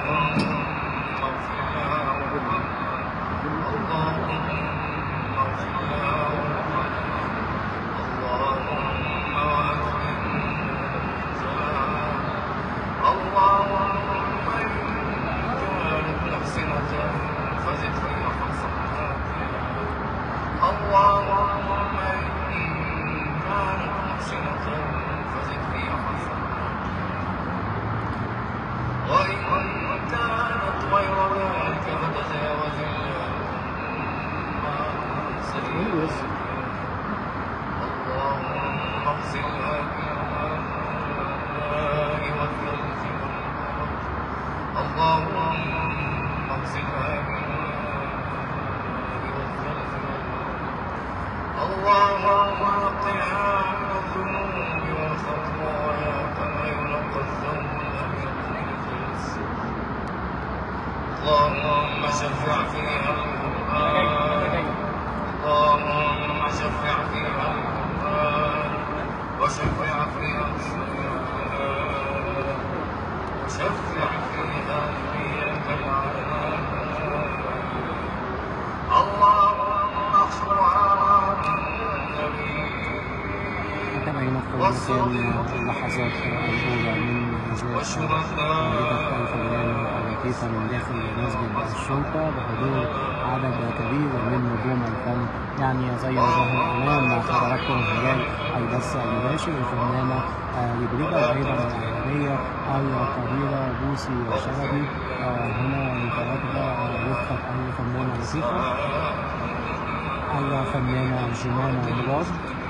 اللحظات الأولى من هذه الفنانة اللطيفة من داخل مسجد الشرطة بحضور عدد كبير من نجوم الفن. يعني زي ما ظهر أمام حضراتكم خلال البث المباشر الفنانة لبلبة أيضا الإعلامية القديرة بوسي شلبي هنا متواجدة وفقة الفنانة لطيفة الفنانة جمانة مراد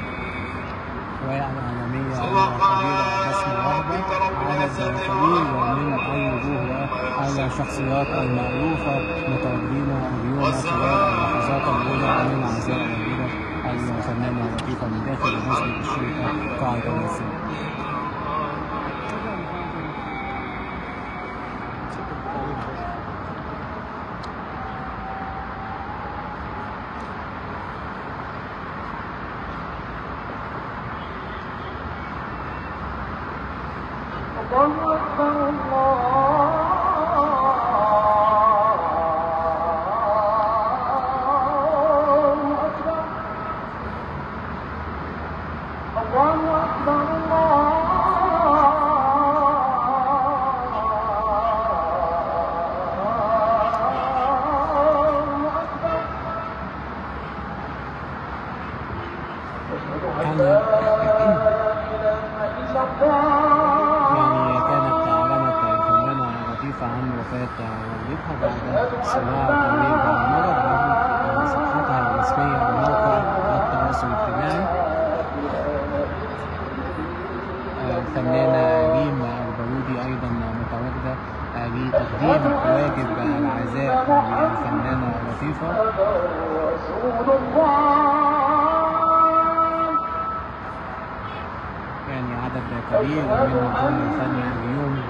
والإعلامية القديرة بسمة وهبة. عدد كبير من الوجوه والشخصيات المعروفة متواجدين اليوم خلال اللحظات الأولى من عزاء والدة الفنانة اللطيفة من داخل مسجد الشرطة قاعة المصري. الفنانة ريم البارودي أيضا متواجدة لتقديم واجب العزاء للفنانة اللطيفة. يعني عدد كبير من نجوم الفن اليوم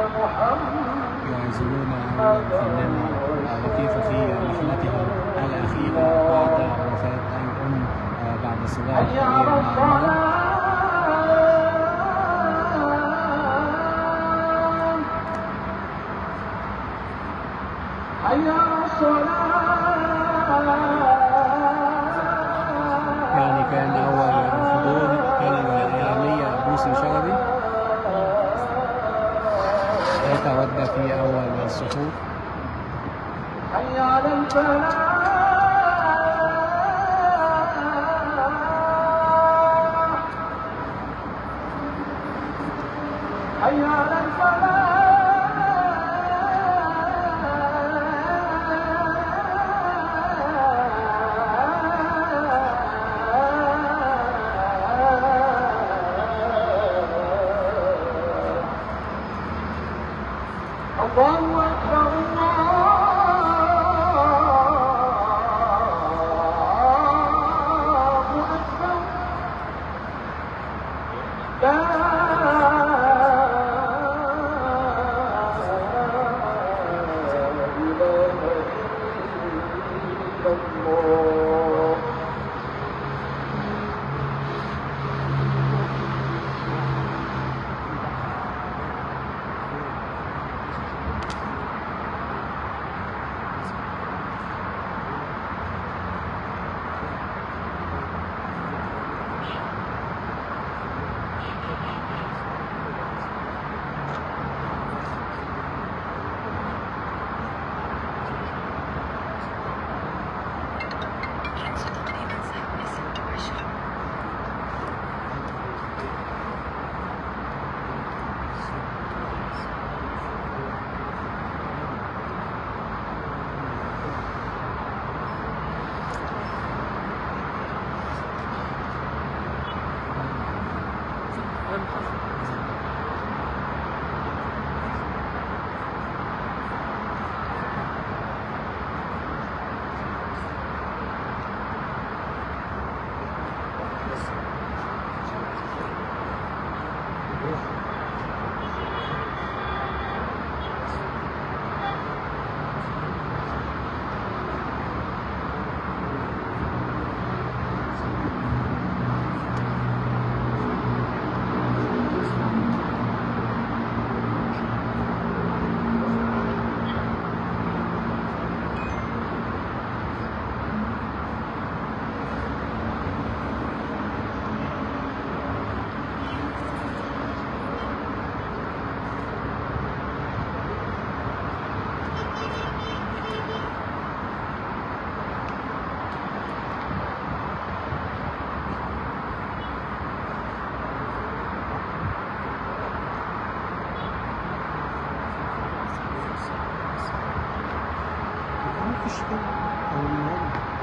يعزلون الفنانة اللطيفة في رحلتها الأخيرة بعد وفاة الأم بعد صراع كبير مع المرض. يعني كان أول حضور الإعلامية بوسي شلبي يتودى في أول الصفوف. حي على الفلاح حي على الفلاح. الله أكبر الله مفيش كده أو المهم